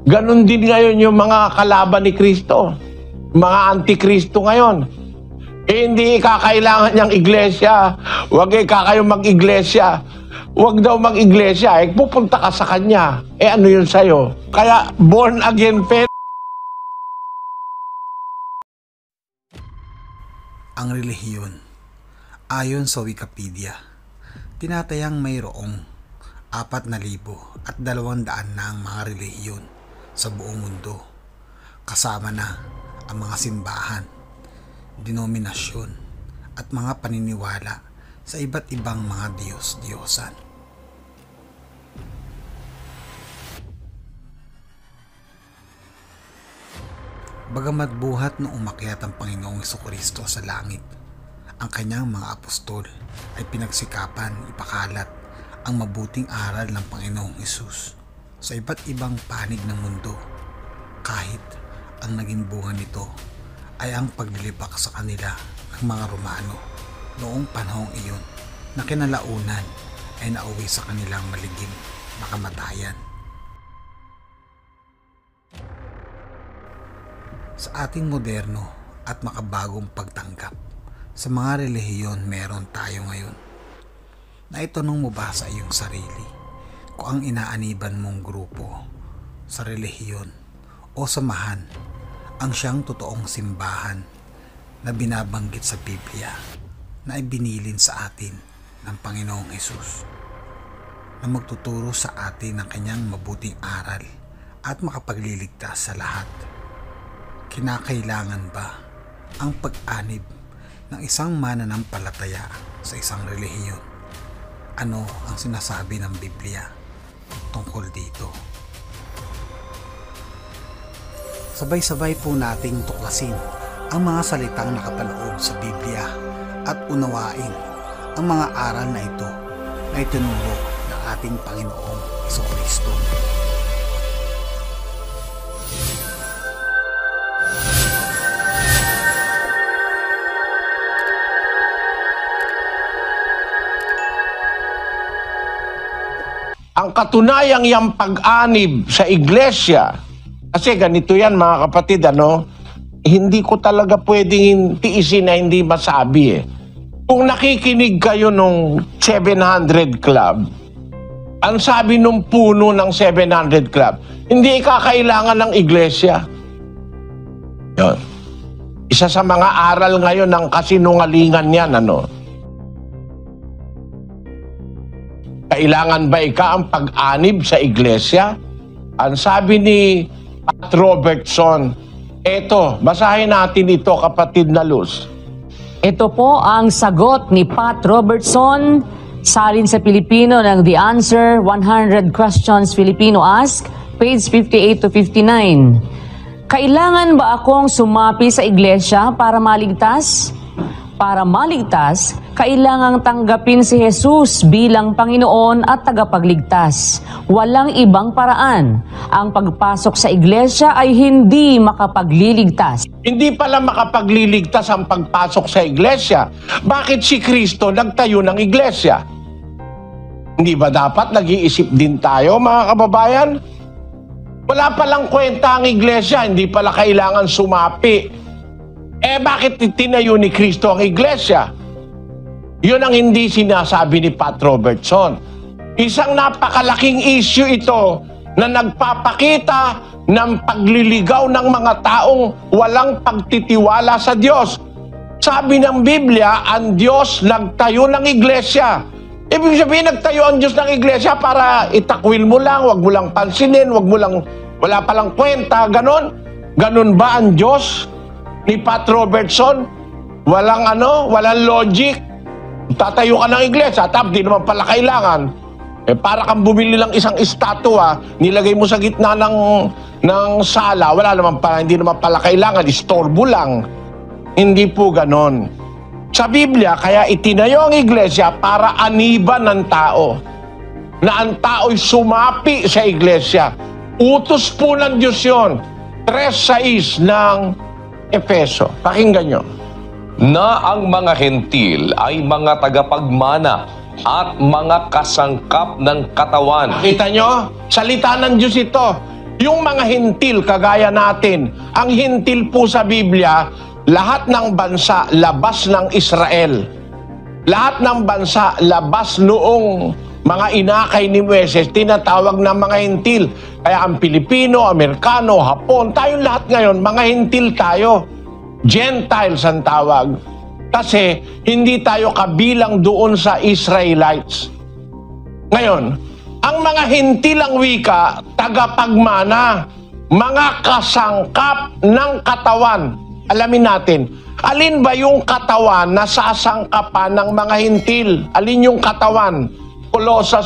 Ganon din ngayon yung mga kalaban ni Kristo. Mga antikristo ngayon. Hindi kakailangan niyang iglesia. Huwag kayong mag-iglesia. Huwag daw mag-iglesia. Pupunta ka sa kanya. Ano yun sa'yo? Kaya born again faith. Ang relihiyon. Ayon sa Wikipedia, tinatayang mayroong 4,200 na ang mga relihiyon sa buong mundo. Kasama na ang mga simbahan, denominasyon at mga paniniwala sa iba't ibang mga Diyos-Diyosan. Bagamat buhat nung umakyat ang Panginoong Jesucristo sa langit, ang kanyang mga apostol ay pinagsikapan ipakalat ang mabuting aral ng Panginoong Hesus sa iba't ibang panig ng mundo, kahit ang naging bunga nito ay ang paglilipak sa kanila ng mga Romano noong panahong iyon na kinalaunan ay nauwi sa kanilang maligim na kamatayan. Sa ating moderno at makabagong pagtanggap sa mga relihiyon meron tayo ngayon, naitanong mo ba sa iyong sarili kung ang inaaniban mong grupo sa relihiyon o samahan ang siyang totoong simbahan na binabanggit sa Biblia na ibinilin sa atin ng Panginoong Hesus, na magtuturo sa atin ng kanyang mabuting aral at makapagliligtas sa lahat? Kinakailangan ba ang pag-anib ng isang mananampalataya sa isang relihiyon? Ano ang sinasabi ng Biblia tungkol dito? Sabay-sabay po nating tuklasin ang mga salitang nakapaloob sa Biblia at unawain ang mga aral na ito na itinuro ng ating Panginoong Jesucristo. Ang katunayang yung pag-anib sa iglesia, kasi ganito yan mga kapatid, hindi ko talaga pwedeng tiisin na hindi masabi Kung nakikinig kayo nung 700 Club, ang sabi nung puno ng 700 Club, hindi kakailangan ng iglesia. Yun. Isa sa mga aral ngayon ng kasinungalingan yan, Kailangan ba ang pag-anib sa iglesia? Ang sabi ni Pat Robertson, eto, basahin natin ito, kapatid na Luz. Ito po ang sagot ni Pat Robertson, salin sa Pilipino ng The Answer, 100 Questions Filipino Ask, page 58 to 59. Kailangan ba akong sumapi sa iglesia para maligtas? Para maligtas, kailangang tanggapin si Jesus bilang Panginoon at tagapagligtas. Walang ibang paraan. Ang pagpasok sa iglesia ay hindi makapagliligtas. Hindi pala makapagliligtas ang pagpasok sa iglesia. Bakit si Kristo nagtayo ng iglesia? Hindi ba dapat nag-iisip din tayo, mga kababayan? Wala palang kwenta ang iglesia, hindi pala kailangan sumapi. Bakit tinayo ni Kristo ang iglesia? Yun ang hindi sinasabi ni Pat Robertson. Isang napakalaking issue ito na nagpapakita ng pagliligaw ng mga taong walang pagtitiwala sa Diyos. Sabi ng Biblia, ang Diyos nagtayo ng iglesia. Ibig sabihin, nagtayo ang Diyos ng iglesia para itakwil mo lang, wag mo lang pansinin, wala palang kwenta, ganon. Ganon ba ang Diyos ni Pat Robertson? Walang logic. Tatayo ka ng iglesia, di naman pala kailangan. Para kang bumili lang isang estatwa, nilagay mo sa gitna ng sala, hindi naman pala kailangan, istorbo lang. Hindi po ganon. Sa Biblia, kaya itinayo ang iglesia para aniban ng tao. Na ang tao'y sumapi sa iglesia. Utos po ng Diyos yun. 3:6 ng Efeso. Pakinggan nyo. Na ang mga hentil ay mga tagapagmana at mga kasangkap ng katawan. Kita nyo? Salita ng Diyos ito. Yung mga hintil, kagaya natin, ang hintil po sa Biblia, lahat ng bansa labas ng Israel. Lahat ng bansa labas noong mga inakay ni Moises, tinatawag na mga hintil. Kaya ang Pilipino, Amerikano, Hapon, tayong lahat ngayon, mga hintil tayo. Gentiles ang tawag. Kasi hindi tayo kabilang doon sa Israelites. Ngayon, ang mga hintilang wika, tagapagmana, mga kasangkap ng katawan. Alamin natin, alin ba yung katawan na sasangkapan ng mga hintil? Alin yung katawan? Colosas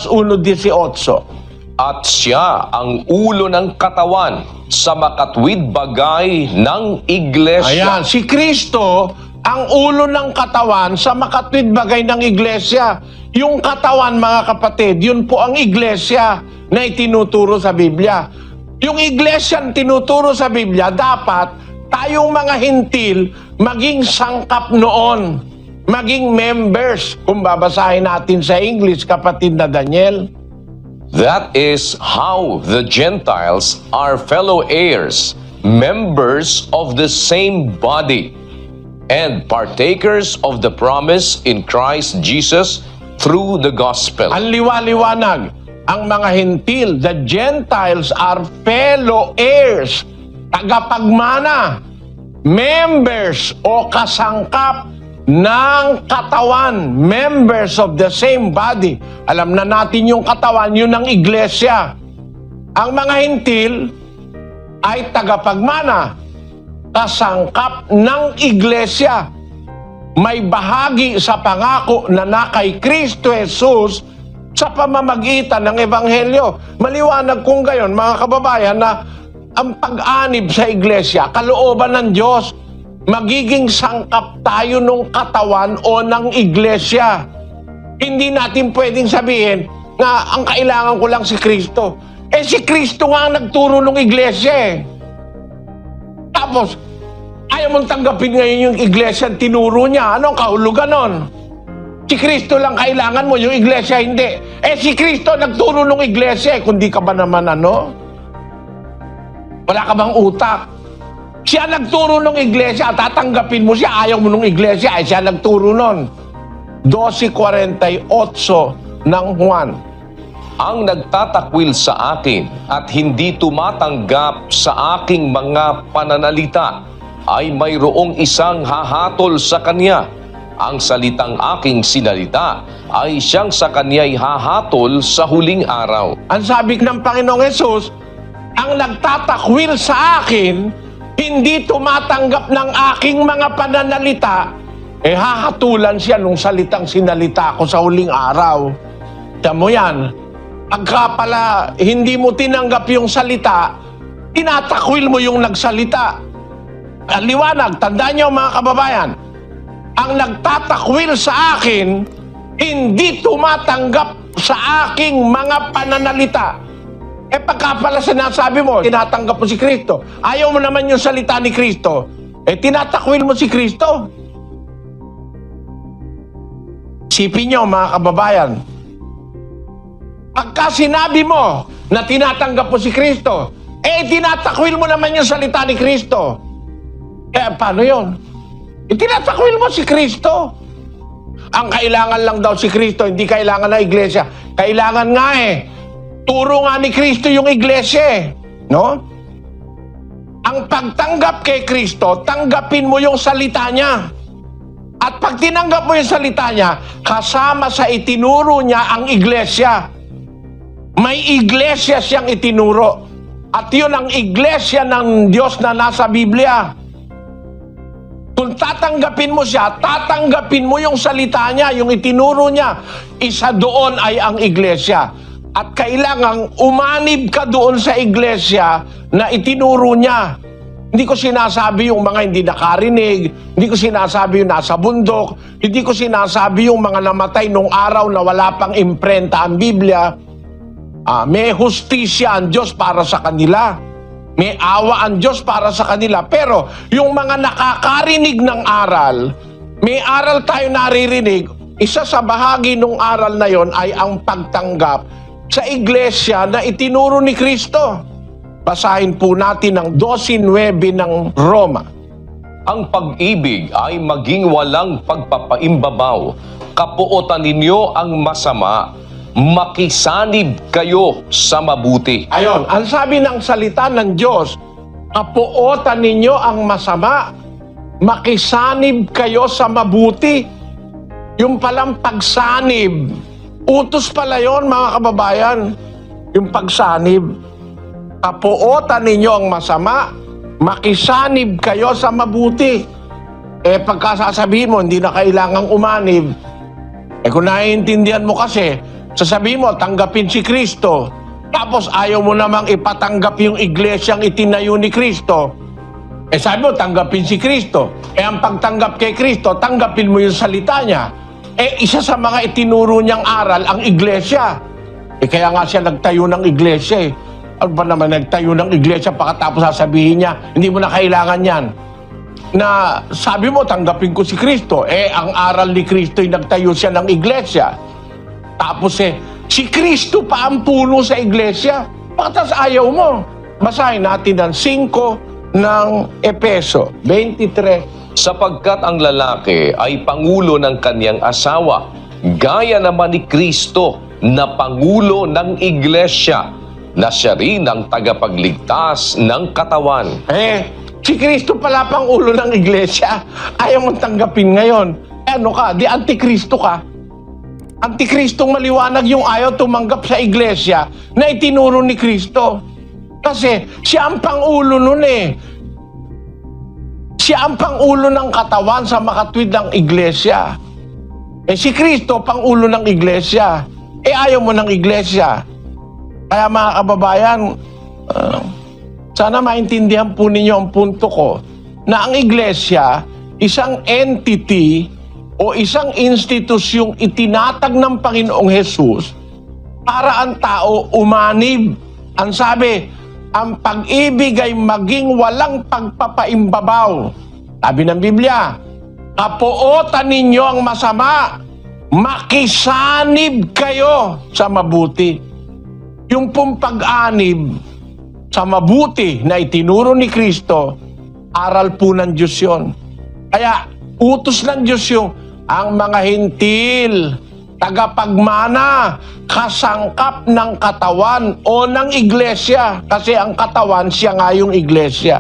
1:18. At siya ang ulo ng katawan sa makatwid bagay ng iglesia. Ayan, si Kristo ang ulo ng katawan sa makatwid bagay ng iglesia. Yung katawan, mga kapatid, yun po ang iglesia na itinuturo sa Biblia. Yung iglesia na tinuturo sa Biblia, dapat tayong mga hintil maging sangkap noon, maging members. Kung babasahin natin sa English, kapatid na Daniel. That is how the Gentiles are fellow heirs, members of the same body, and partakers of the promise in Christ Jesus through the gospel. Ang liwa-liwanag, ang mga hintil, the Gentiles are fellow heirs, tagapagmana, members o kasangkap ng katawan, members of the same body. Alam na natin yung katawan, yun ang iglesia. Ang mga hintil ay tagapagmana, kasangkap ng iglesia. May bahagi sa pangako na kay Kristo Jesus sa pamamagitan ng Ebanghelyo. Maliwanag kung gayon, mga kababayan, na ang pag-anib sa iglesia, kalooban ng Diyos, magiging sangkap tayo ng katawan o ng iglesia. Hindi natin pwedeng sabihin na ang kailangan ko lang si Kristo. Si Kristo nga ang nagturo ng iglesia eh. Tapos, ayaw mong tanggapin ngayon yung iglesia ang tinuro niya. Anong kahulugan nun? Si Kristo lang kailangan mo, yung iglesia hindi. Si Kristo nagturo ng iglesia eh. Kundi ka ba naman wala ka bang utak? Siya nagturo ng iglesia, tatanggapin mo siya, ayaw mo ng iglesia, siya nagturo nun. 12:48 ng Juan. Ang nagtatakwil sa akin at hindi tumatanggap sa aking mga pananalita ay mayroong isang hahatol sa kanya. Ang salitang aking sinalita ay siyang sa kanya'y hahatol sa huling araw. Ang sabi ng Panginoong Hesus, ang nagtatakwil sa akin, hindi tumatanggap ng aking mga pananalita, hahatulan siya nung salitang sinalita ko sa huling araw. Tiyan mo yan, pagka pala hindi mo tinanggap yung salita, tinatakwil mo yung nagsalita. Liwanag, tandaan niyo mga kababayan, ang nagtatakwil sa akin, hindi tumatanggap sa aking mga pananalita. Pagka pala sinasabi mo, tinatanggap mo si Kristo, ayaw mo naman yung salita ni Kristo, tinatakwil mo si Kristo. Isipin niyo mga kababayan, pagka sinabi mo na tinatanggap mo si Kristo, tinatakwil mo naman yung salita ni Kristo. Paano yun? Tinatakwil mo si Kristo. Ang kailangan lang daw si Kristo, hindi kailangan ng iglesia. Kailangan nga turo nga ni Kristo yung iglesia no? Ang pagtanggap kay Kristo, tanggapin mo yung salita niya. At pag tinanggap mo yung salita niya, kasama sa itinuro niya ang iglesia. May iglesia siyang itinuro. At yun ang iglesia ng Diyos na nasa Biblia. Kung tatanggapin mo siya, tatanggapin mo yung salita niya, yung itinuro niya. Isa doon ay ang iglesia. At kailangang umanib ka doon sa iglesia na itinuro niya. Hindi ko sinasabi yung mga hindi nakarinig, hindi ko sinasabi yung nasa bundok, hindi ko sinasabi yung mga namatay nung araw na wala pang imprenta ang Biblia. May hustisya ang Diyos para sa kanila. May awa ang Diyos para sa kanila. Pero yung mga nakakarinig ng aral, may aral tayo naririnig, isa sa bahagi ng aral na yon ay ang pagtanggap sa iglesia na itinuro ni Kristo. Basahin po natin ang 12:9 ng Roma. Ang pag-ibig ay maging walang pagpapaimbabaw. Kapuotan ninyo ang masama. Makisanib kayo sa mabuti. Ayon, ang sabi ng salita ng Diyos, kapuotan ninyo ang masama. Makisanib kayo sa mabuti. Yung palang pagsanib, utos pala yon, mga kababayan. Yung pagsanib. Kapuotan ninyo ang masama, makisanib kayo sa mabuti. Pagkasasabihin mo, hindi na kailangang umanib. Kung naiintindihan mo kasi, sasabihin mo, tanggapin si Kristo. Tapos ayaw mo namang ipatanggap yung iglesyang itinayo ni Kristo. Sabi mo, tanggapin si Kristo. Ang pagtanggap kay Kristo, tanggapin mo yung salita niya. Isa sa mga itinuro niyang aral, ang iglesia. Kaya nga siya nagtayo ng iglesia. Ano ba naman nagtayo ng iglesia pagkatapos sasabihin niya, hindi mo na kailangan yan. Na sabi mo, tanggapin ko si Kristo. Ang aral ni Kristo ay nagtayo siya ng iglesia. Tapos si Kristo pa ang puno sa iglesia. Pagkatas ayaw mo. Basahin natin ang 5 ng Efeso 23. Sapagkat ang lalaki ay pangulo ng kanyang asawa, gaya naman ni Kristo na pangulo ng iglesia, na siya rin ang tagapagligtas ng katawan. Si Kristo pala pang ulo ng iglesia. Ayaw mong tanggapin ngayon. Ano ka? Di antikristo ka. Antikristong maliwanag yung ayaw tumanggap sa iglesia na itinuro ni Kristo. Kasi siya ang pangulo nun Siya ang pangulo ng katawan sa makatwid ng iglesia. Si Kristo, pangulo ng iglesia. Ayaw mo ng iglesia. Kaya mga kababayan, sana maintindihan po ninyo ang punto ko na ang iglesia, isang entity o isang institusyong itinatag ng Panginoong Hesus para ang tao umanib. Ang sabi, ang pag-ibig ay maging walang pagpapaimbabaw. Sabi ng Biblia, kapuotan ninyo ang masama, makisanib kayo sa mabuti. Yung pong pag-anib sa mabuti na itinuro ni Kristo, aral po ng Diyos yun. Kaya utos ng Diyos yung ang mga hintil, tagapagmana, kasangkap ng katawan o ng iglesia. Kasi ang katawan, siya nga yung iglesia.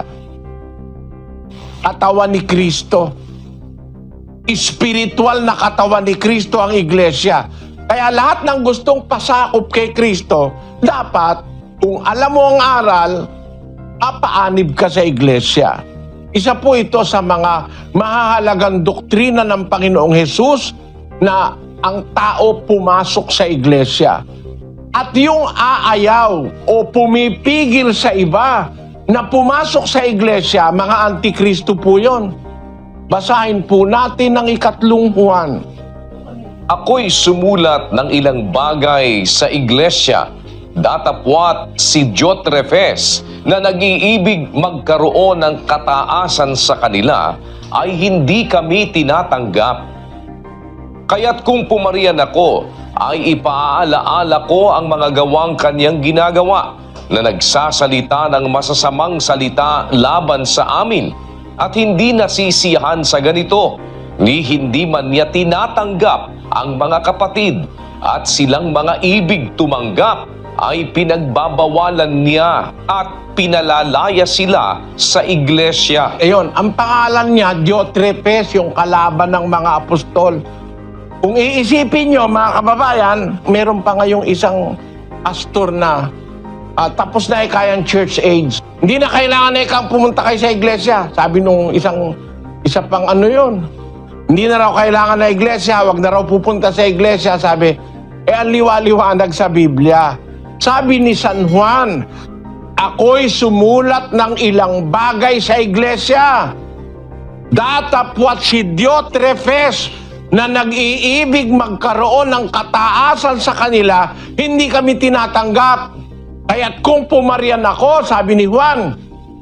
Katawan ni Kristo. Espiritual na katawan ni Kristo ang iglesia. Kaya lahat ng gustong pasakop kay Kristo, dapat, kung alam mo ang aral, papaanib ka sa iglesia. Isa po ito sa mga mahahalagang doktrina ng Panginoong Hesus na ang tao pumasok sa iglesia. At yung aayaw o pumipigil sa iba na pumasok sa iglesia, mga antikristo po yun. Basahin po natin ang 3 Juan. Ako'y sumulat ng ilang bagay sa iglesia, datapwat si Diotrephes na nag-iibig magkaroon ng kataasan sa kanila ay hindi kami tinatanggap. Kaya't kung pumarian ako, ay ipaalaala ko ang mga gawang kanyang ginagawa na nagsasalita ng masasamang salita laban sa amin at hindi nasisiyahan sa ganito, ni hindi man niya tinatanggap ang mga kapatid at silang mga ibig tumanggap ay pinagbabawalan niya at pinalalaya sila sa iglesia. Ayun, ang pangalan niya, Diotrephes, yung kalaban ng mga apostol. Kung iisipin nyo, mga kababayan, meron pa ngayong isang pastor na tapos na kayang church age. Hindi na kailangan na ikang pumunta kayo sa iglesia. Sabi nung isa pang ano yun. Hindi na raw kailangan na iglesia, wag na raw pupunta sa iglesia. Sabi, ang liwa-liwanag sa Biblia. Sabi ni San Juan, ako'y sumulat ng ilang bagay sa iglesia. Datapwat si Diotrephes na nag-iibig magkaroon ng kataasan sa kanila, hindi kami tinatanggap. Kaya't kung pumarian ako, sabi ni Juan,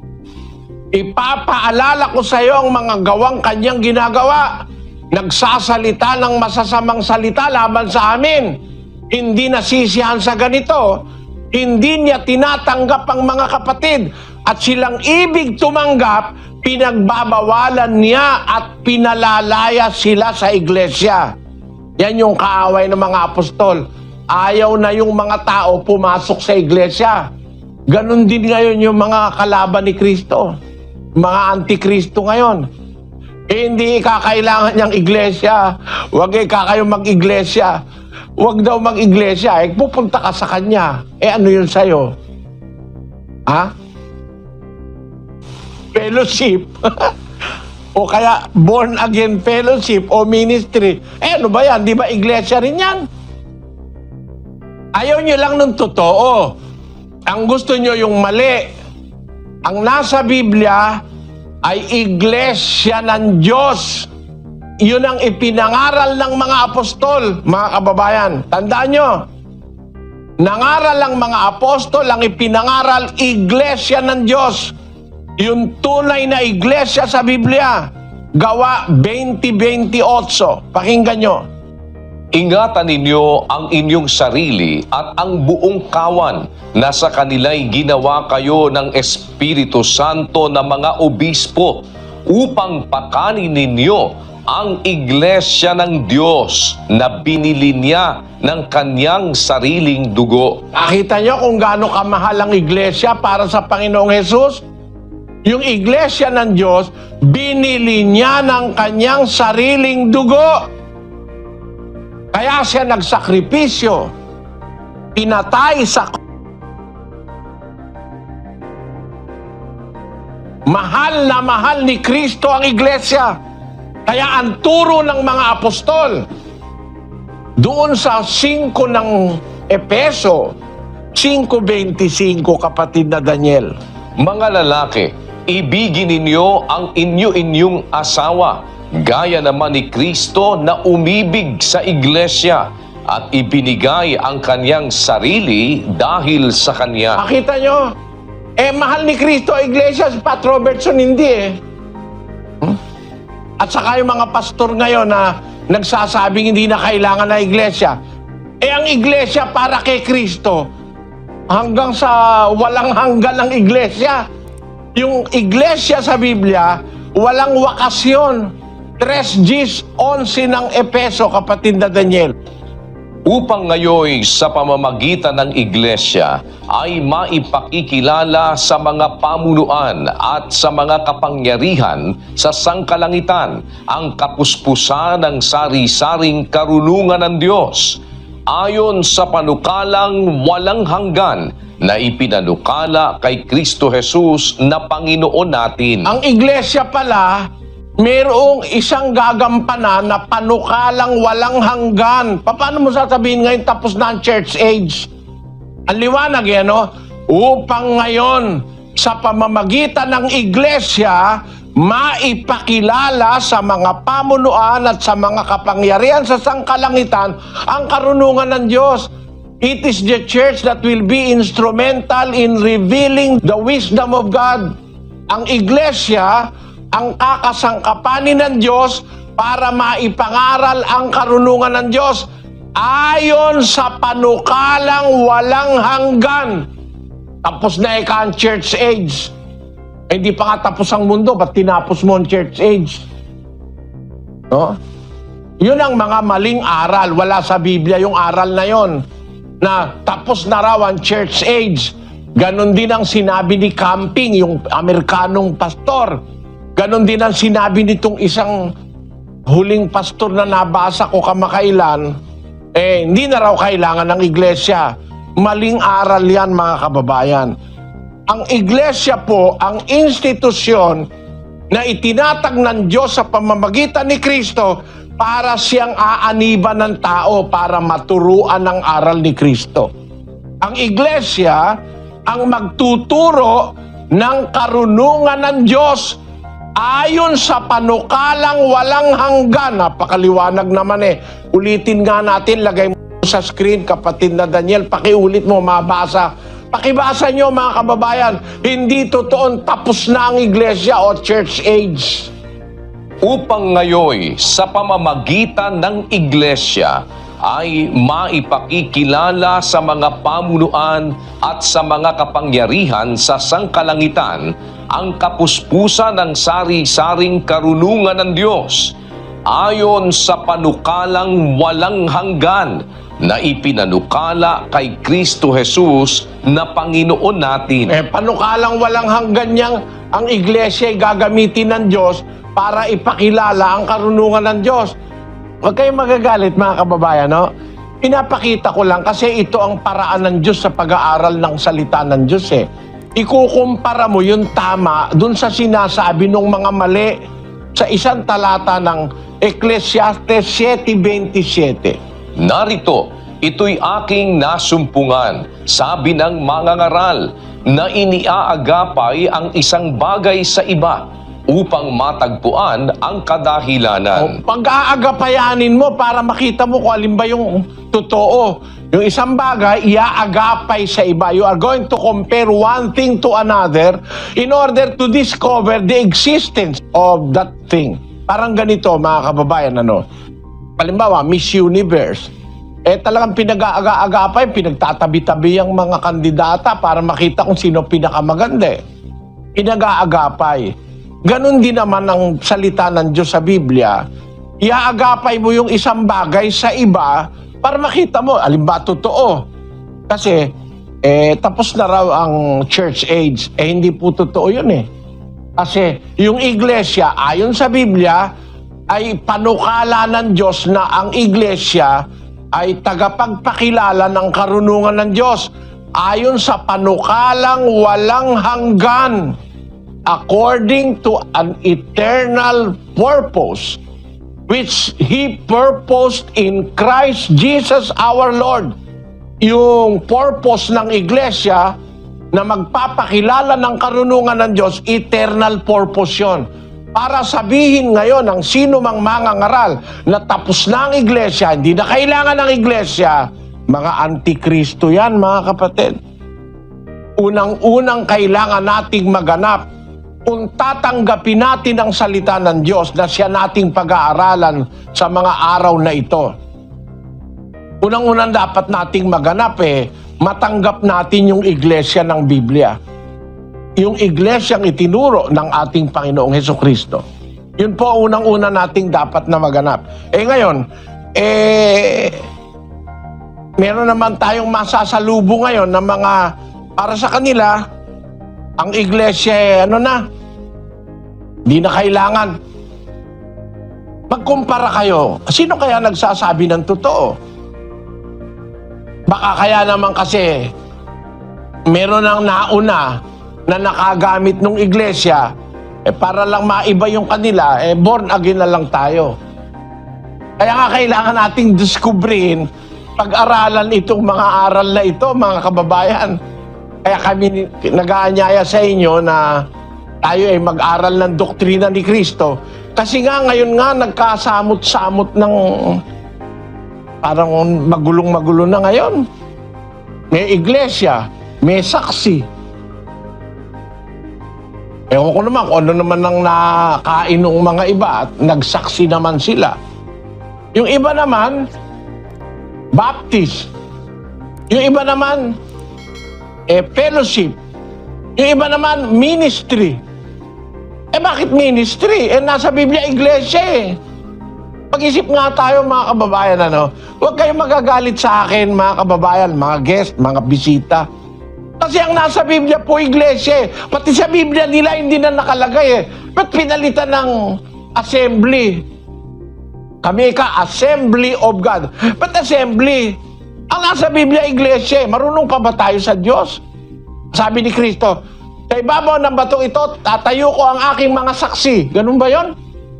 ipapaalala ko sa iyo ang mga gawang kanyang ginagawa. Nagsasalita ng masasamang salita laban sa amin. Hindi nasisiyahan sa ganito, Hindi niya tinatanggap ang mga kapatid at silang ibig tumanggap, pinagbabawalan niya at pinalalaya sila sa iglesia. Yan yung kaaway ng mga apostol. Ayaw na yung mga tao pumasok sa iglesia. Ganon din ngayon yung mga kalaban ni Kristo. Mga antikristo ngayon. Hindi kakailangan niyang iglesia. Huwag kayong mag-iglesia. Huwag daw mag-iglesia. Pupunta ka sa kanya. Ano yun sa'yo? Ha? Fellowship. O kaya born again fellowship o ministry. Ano ba yan? Di ba iglesia rin yan? Ayaw nyo lang ng totoo. Ang gusto nyo yung mali. Ang nasa Biblia ay iglesia ng Diyos. Yun ang ipinangaral ng mga apostol, mga kababayan. Tandaan nyo, nangaral ang mga apostol, ang ipinangaral, iglesia ng Diyos. Yung tunay na iglesia sa Biblia. Gawa 20:28. Pakinggan nyo. Ingatan ninyo ang inyong sarili at ang buong kawan na sa kanila'y ginawa kayo ng Espiritu Santo na mga obispo upang pakanin ninyo ang iglesia ng Diyos na binili niya ng kanyang sariling dugo. Nakita nyo kung gaano kamahal ang iglesia para sa Panginoong Hesus? Yung iglesia ng Diyos, binili niya ng kanyang sariling dugo. Kaya siya nagsakripisyo, pinatay sa mahal na mahal ni Kristo ang iglesia. Kaya ang turo ng mga apostol, doon sa 5 ng Epeso, 5:25, kapatid na Daniel. Mga lalaki, ibigin ninyo ang inyong asawa, gaya naman ni Kristo na umibig sa iglesia at ibinigay ang kanyang sarili dahil sa kanya. Makita nyo, mahal ni Kristo ang iglesia, si Pat Robertson hindi At saka yung mga pastor ngayon na nagsasabing hindi na kailangan na iglesia. Ang iglesia para kay Kristo, hanggang sa walang hanggan ng iglesia. Yung iglesia sa Biblia, walang wakasyon. 3:11 ng Epeso, kapatid na Daniel. Upang ngayon sa pamamagitan ng iglesia ay maipakikilala sa mga pamunuan at sa mga kapangyarihan sa sangkalangitan ang kapuspusan ng sari-saring karunungan ng Diyos ayon sa panukalang walang hanggan na ipinanukala kay Kristo Jesus na Panginoon natin. Ang iglesia pala, mayroong isang gagampanan na panukalang walang hanggan. Paano mo sasabihin ngayon tapos na ang church age? Ang liwanag no? Upang ngayon sa pamamagitan ng iglesia, maipakilala sa mga pamunuan at sa mga kapangyarihan sa sangkalangitan ang karunungan ng Diyos. It is the church that will be instrumental in revealing the wisdom of God. Ang iglesia ang kakasangkapanin ng Diyos para maipangaral ang karunungan ng Diyos ayon sa panukalang walang hanggan. Tapos na ang church age. Hindi pa nga tapos ang mundo, ba't tinapos mo ang church age? No? Yun ang mga maling aral. Wala sa Biblia yung aral na yon, na tapos na raw ang church age. Ganon din ang sinabi ni Camping, yung Amerikanong pastor. Ganon din ang sinabi nitong isang huling pastor na nabasa ko kamakailan, hindi na raw kailangan ng iglesia. Maling aral yan, mga kababayan. Ang iglesia po, ang institusyon na itinatag ng Diyos sa pamamagitan ni Kristo para siyang aaniban ng tao para maturuan ng aral ni Kristo. Ang iglesia ang magtuturo ng karunungan ng Diyos ayon sa panukalang walang hanggan. Napakaliwanag naman Ulitin nga natin, lagay mo sa screen, kapatid na Daniel, pakiulit mo, mabasa. Pakibasa nyo, mga kababayan, hindi totoon tapos na ang iglesia o church age. Upang ngayon sa pamamagitan ng iglesia ay maipakikilala sa mga pamunuan at sa mga kapangyarihan sa sangkalangitan ang kapuspusan ng sari-saring karunungan ng Diyos ayon sa panukalang walang hanggan na ipinanukala kay Kristo Jesus na Panginoon natin. Panukalang walang hanggan niyang ang iglesia ay gagamitin ng Diyos para ipakilala ang karunungan ng Diyos. Huwag kayong magagalit mga kababayan, no? Pinapakita ko lang kasi ito ang paraan ng Diyos sa pag-aaral ng salita ng Diyos eh. Ikukumpara mo yung tama dun sa sinasabi ng mga mali sa isang talata ng Ecclesiastes 7:27. Narito, ito'y aking nasumpungan, sabi ng mangangaral, na iniaagapay ang isang bagay sa iba upang matagpuan ang kadahilanan. Pag-aagapayanin mo para makita mo kung alin ba yung totoo. Yung isang bagay, iaagapay sa iba. You are going to compare one thing to another in order to discover the existence of that thing. Parang ganito, mga kababayan, ano? Halimbawa, Miss Universe. Talagang pinag-aagapay, pinagtatabi-tabi ang mga kandidata para makita kung sino pinakamaganda. Pinag-aagapay. Ganon din naman ang salita ng Diyos sa Biblia. Iaagapay mo yung isang bagay sa iba para makita mo, alin ba totoo? Kasi, tapos na raw ang church age. Hindi po totoo yun eh. Kasi, yung iglesia, ayon sa Biblia, ay panukala ng Diyos na ang iglesia ay tagapagpakilala ng karunungan ng Diyos ayon sa panukalang walang hanggan according to an eternal purpose which He purposed in Christ Jesus our Lord. Yung purpose ng iglesia na magpapakilala ng karunungan ng Diyos, eternal purpose yun. Para sabihin ngayon ng sino mang mangangaral na tapos na ang iglesia, hindi na kailangan ng iglesia, mga antikristo yan, mga kapatid. Unang-unang kailangan nating maganap kung tatanggapin natin ang salita ng Diyos na siya nating pag-aaralan sa mga araw na ito. Unang-unang dapat nating maganap matanggap natin yung iglesia ng Biblia. Yung iglesyang itinuro ng ating Panginoong Hesukristo. Yun po unang-una nating dapat na maganap. Ngayon, meron naman tayong masasalubong ngayon na mga, para sa kanila, ang iglesia, di na kailangan. Magkumpara kayo. Sino kaya nagsasabi ng totoo? Baka kaya naman kasi, meron ng nauna na nakagamit ng iglesia, para lang maiba yung kanila, born again na lang tayo. Kaya nga kailangan nating diskubrin, pag-aralan itong mga aral na ito, mga kababayan. Kaya kami nag-aanyaya sa inyo na tayo ay mag-aral ng doktrina ni Kristo. Kasi nga ngayon nga nagkasamot-samot ng parang magulong-magulo na ngayon. May iglesia, may saksi. Ewan ko naman kung ano naman ang nakain ng mga iba at nagsaksi naman sila. Yung iba naman, baptist. Yung iba naman, fellowship. Yung iba naman, ministry. Bakit ministry? Nasa Biblia, iglesia Pag-isip nga tayo mga kababayan, Huwag kayong magagalit sa akin mga kababayan, mga guest, mga bisita. Kasi ang nasa Biblia po, iglesia Pati sa Biblia nila hindi na nakalagay Ba't pinalitan ng assembly? Kami Assembly of God. Ba't assembly? Ang nasa Biblia, iglesia Marunong pa ba tayo sa Diyos? Sabi ni Kristo, sa ibabaw ng batong ito, tatayo ko ang aking mga saksi. Ganun ba yon?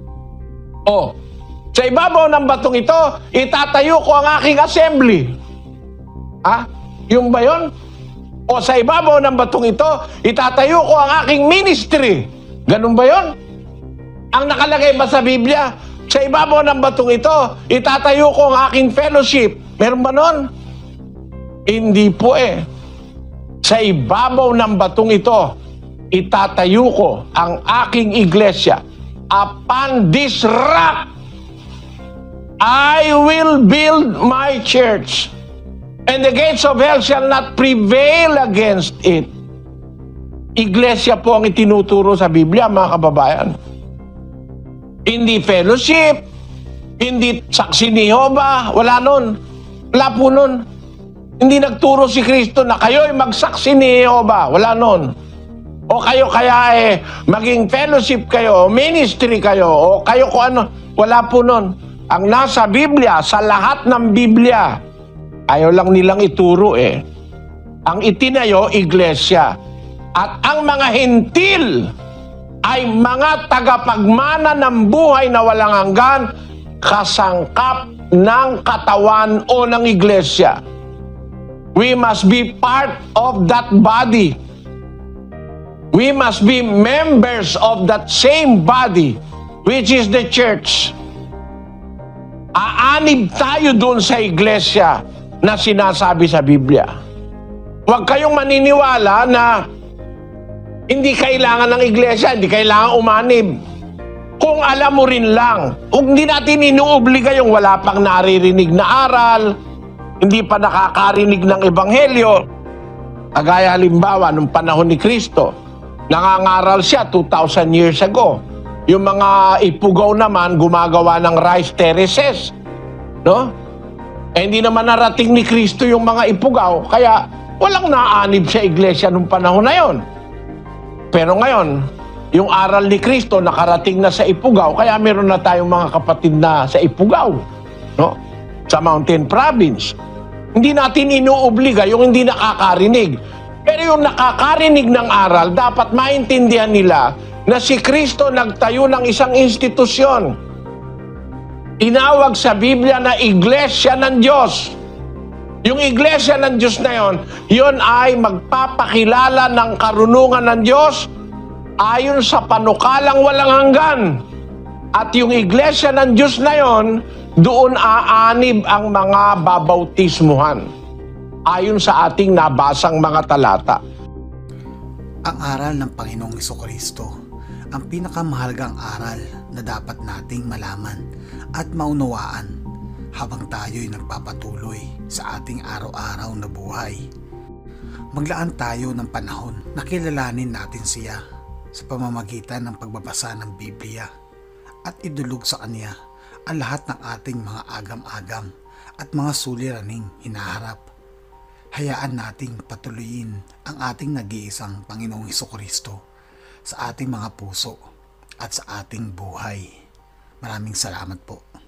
Sa ibabaw ng batong ito, itatayo ko ang aking assembly. Yung ba yon? O sa ibabaw ng batong ito, itatayo ko ang aking ministry. Ganun ba yon? Ang nakalagay ba sa Biblia? Sa ibabaw ng batong ito, itatayo ko ang aking fellowship. Meron ba nun? Hindi po Sa ibabaw ng batong ito, itatayo ko ang aking iglesia. Upon this rock, I will build my church, and the gates of hell shall not prevail against it. Iglesia po ang itinuturo sa Biblia, mga kababayan. Hindi fellowship, hindi saksi ni Jehovah, wala nun. Wala po nun. Hindi nagturo si Kristo na kayo'y magsaksi ni Jehovah, wala nun. O kayo kaya maging fellowship kayo, ministry kayo, o kayo kung ano, wala po nun. Ang nasa Biblia, sa lahat ng Biblia, ayaw lang nilang ituro ang itinayo, iglesia. At ang mga hintil ay mga tagapagmana ng buhay na walang hanggan, kasangkap ng katawan o ng iglesia. We must be part of that body. We must be members of that same body, which is the church. Aanib tayo doon sa iglesia na sinasabi sa Biblia. Huwag kayong maniniwala na hindi kailangan ng iglesia, hindi kailangan umanib. Kung alam mo rin lang, hindi natin inuobliga yung wala pang naririnig na aral, hindi pa nakakarinig ng ebanghelyo. Kagaya halimbawa, nung panahon ni Kristo, nangangaral siya 2,000 years ago. Yung mga ipugaw naman, gumagawa ng rice terraces. No? Hindi naman narating ni Kristo yung mga ipugaw, kaya walang naanib sa iglesia nung panahon na yon. Pero ngayon, yung aral ni Kristo nakarating na sa Ifugao, kaya meron na tayong mga kapatid na sa Ifugao, no? Sa Mountain Province. Hindi natin inuobliga yung hindi nakakarinig. Pero yung nakakarinig ng aral, dapat maintindihan nila na si Kristo nagtayo ng isang institusyon. Tinawag sa Biblia na Iglesia ng Diyos. Yung Iglesia ng Diyos na yon ay magpapakilala ng karunungan ng Diyos ayon sa panukalang walang hanggan. At yung Iglesia ng Diyos na yon, doon aanib ang mga babautismuhan ayon sa ating nabasang mga talata. Ang aral ng Panginoong Jesucristo, ang pinakamahalagang aral na dapat nating malaman at maunawaan habang tayo'y nagpapatuloy sa ating araw-araw na buhay. Maglaan tayo ng panahon na kilalanin natin siya sa pamamagitan ng pagbabasa ng Biblia at idulog sa Kanya ang lahat ng ating mga agam-agam at mga suliraning hinaharap. Hayaan nating patuloyin ang ating nag-iisang Panginoong Jesucristo sa ating mga puso at sa ating buhay. Maraming salamat po.